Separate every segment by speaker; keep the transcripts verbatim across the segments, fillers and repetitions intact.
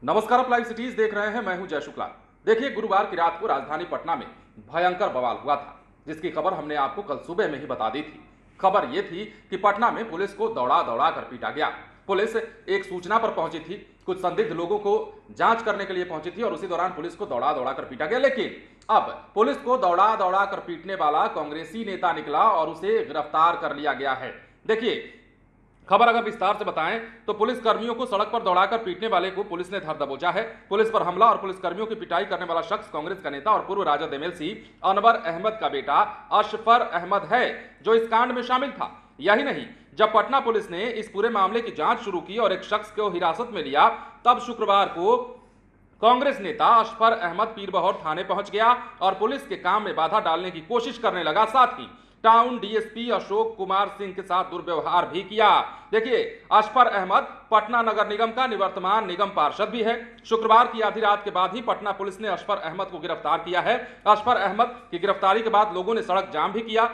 Speaker 1: नमस्कार, आप live cities देख रहे हैं। मैं हूं जय शुक्ला। देखिए, गुरुवार की रात को राजधानी पटना में भयंकर बवाल हुआ था, जिसकी खबर हमने आपको कल सुबह में ही बता दी थी। खबर यह थी कि पटना में पुलिस को दौड़ा दौड़ा कर पीटा गया। पुलिस एक सूचना पर पहुंची थी, कुछ संदिग्ध लोगों को जांच करने के लिए पहुंची थी और उसी दौरान पुलिस को दौड़ा दौड़ा कर पीटा गया। लेकिन अब पुलिस को दौड़ा दौड़ा कर पीटने वाला कांग्रेसी नेता निकला और उसे गिरफ्तार कर लिया गया है। देखिए, खबर अगर विस्तार से बताएं तो पुलिस कर्मियों को सड़क पर दौड़ाकर पीटने वाले को पुलिस ने धर दबोचा है। पुलिस पर हमला और पुलिस कर्मियों की पिटाई करने वाला शख्स कांग्रेस का नेता और पूर्व राजद एमएलसी अनवर अहमद का बेटा अशफर अहमद है, जो इस कांड में शामिल था। यही नहीं, जब पटना पुलिस ने इस पूरे मामले की जांच शुरू की और एक शख्स को हिरासत में लिया, तब शुक्रवार को कांग्रेस नेता अशफर अहमद पीरबहोर थाने पहुंच गया और पुलिस के काम में बाधा डालने की कोशिश करने लगा। साथ ही टाउन डीएसपी अशोक कुमार सिंह के साथ दुर्व्यवहार भी किया। देखिए, अशफर अहमद पटना नगर निगम का निवर्तमान निगम पार्षद भी है। शुक्रवार की आधी रात के बाद ही पटना पुलिस ने अशफर अहमद को गिरफ्तार किया है। अशफर अहमद की गिरफ्तारी के बाद लोगों ने सड़क जाम भी किया।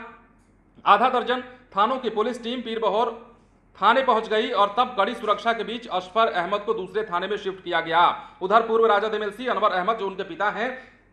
Speaker 1: आधा दर्जन थानों की पुलिस टीम पीरबहोर थाने पहुंच गई और तब कड़ी सुरक्षा के बीच अशफर अहमद को दूसरे थाने में शिफ्ट किया गया। उधर पूर्व राजद एमएलसी अनवर अहमद, जो उनके पिता हैं,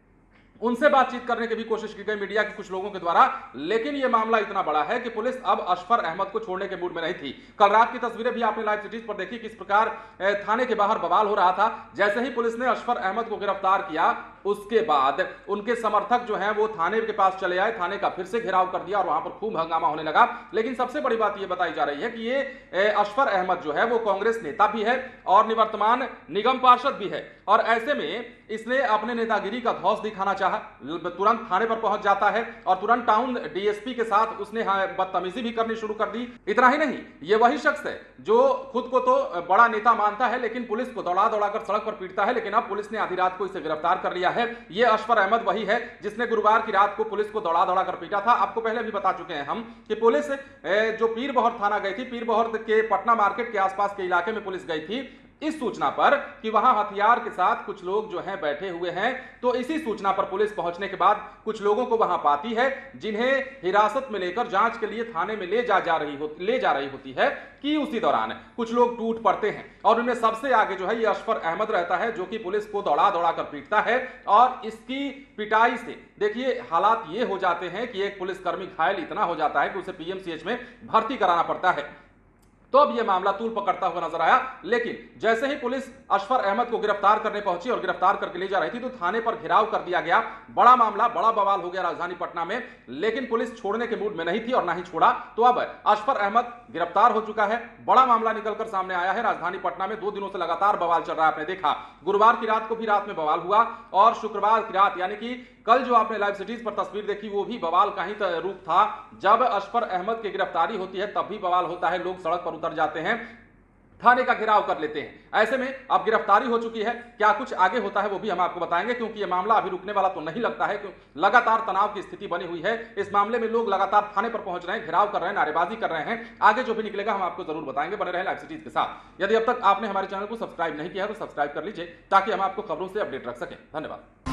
Speaker 1: उनसे बातचीत करने की भी कोशिश की गई मीडिया के कुछ लोगों के द्वारा। लेकिन यह मामला इतना बड़ा है कि पुलिस अब अशफर अहमद को छोड़ने के मूड में नहीं थी। कल रात की तस्वीरें भी आपने लाइव सिटीज पर देखी, किस प्रकार थाने के बाहर बवाल हो रहा था। जैसे ही पुलिस ने अशफर अहमद को गिरफ्तार किया, उसके बाद उनके समर्थक जो हैं वो थाने के पास चले आए। थाने का फिर से घेराव कर दिया और वहां पर खूब हंगामा होने लगा। लेकिन सबसे बड़ी बात यह बताई जा रही है कि ये अशफर अहमद जो है वो कांग्रेस नेता भी है और निवर्तमान निगम पार्षद भी है। और ऐसे में इसने अपने नेतागिरी का धौंस दिखाना चाहा, तुरंत थाने पर पहुंच जाता है और तुरंत टाउन डीएसपी के साथ उसने बदतमीजी भी करनी शुरू कर दी। इतना ही नहीं, ये वही शख्स है जो खुद को तो बड़ा नेता मानता है, लेकिन पुलिस को दौड़ा दौड़ा कर सड़क पर पीटता है। लेकिन अब पुलिस ने आधी रात को इसे गिरफ्तार कर लिया है। ये अशफर अहमद वही है जिसने गुरुवार की रात को पुलिस को दौड़ा दौड़ा कर पीटा था। आपको पहले भी बता चुके हैं हम कि पुलिस जो पीरबहोर थाना गई थी, पीरबहोर के पटना मार्केट के आसपास के इलाके में पुलिस गई थी इस सूचना पर कि वहां हथियार के साथ कुछ लोग जो हैं बैठे हुए हैं। तो इसी सूचना पर पुलिस पहुंचने के बाद कुछ लोगों को वहां पाती है, जिन्हें हिरासत में लेकर जांच के लिए थाने में ले जा जा रही हो ले जा रही होती है कि उसी दौरान कुछ लोग टूट पड़ते हैं और उनमें सबसे आगे जो है ये अशफर अहमद रहता है, जो कि पुलिस को दौड़ा दौड़ा कर पीटता है। और इसकी पिटाई से देखिए हालात ये हो जाते हैं कि एक पुलिसकर्मी घायल इतना हो जाता है कि उसे पीएमसीएच में भर्ती कराना पड़ता है। तो अब यह मामला तूल पकड़ता हुआ नजर आया। लेकिन जैसे ही पुलिस अशफर अहमद को गिरफ्तार करने पहुंची और गिरफ्तार करके ले जा रही थी, तो थाने पर घेराव कर दिया गया। बड़ा मामला, बड़ा बवाल हो गया राजधानी पटना में। लेकिन पुलिस छोड़ने के मूड में नहीं थी और ना ही छोड़ा। तो अब अशफर अहमद गिरफ्तार हो चुका है। बड़ा मामला निकलकर सामने आया है। राजधानी पटना में दो दिनों से लगातार बवाल चल रहा है। आपने देखा, गुरुवार की रात को भी रात में बवाल हुआ और शुक्रवार की रात यानी कि कल जो आपने लाइव सिटीज पर तस्वीर देखी, वो भी बवाल का ही रूप था। जब अशफर अहमद की गिरफ्तारी होती है तब भी बवाल होता है, लोग सड़क पर उतर जाते हैं, थाने का घेराव कर लेते हैं। ऐसे में अब गिरफ्तारी हो चुकी है, क्या कुछ आगे होता है वो भी हम आपको बताएंगे, क्योंकि यह मामला अभी रुकने वाला तो नहीं लगता है। क्योंकि लगातार तनाव की स्थिति बनी हुई है। इस मामले में लोग लगातार थाने पर पहुंच रहे हैं, घेराव कर रहे हैं, नारेबाजी कर रहे हैं। आगे जो भी निकलेगा हम आपको जरूर बताएंगे। बने रहे लाइव सिटीज के साथ। यदि अब तक आपने हमारे चैनल को सब्सक्राइब नहीं किया तो सब्सक्राइब कर लीजिए, ताकि हम आपको खबरों से अपडेट रख सकें। धन्यवाद।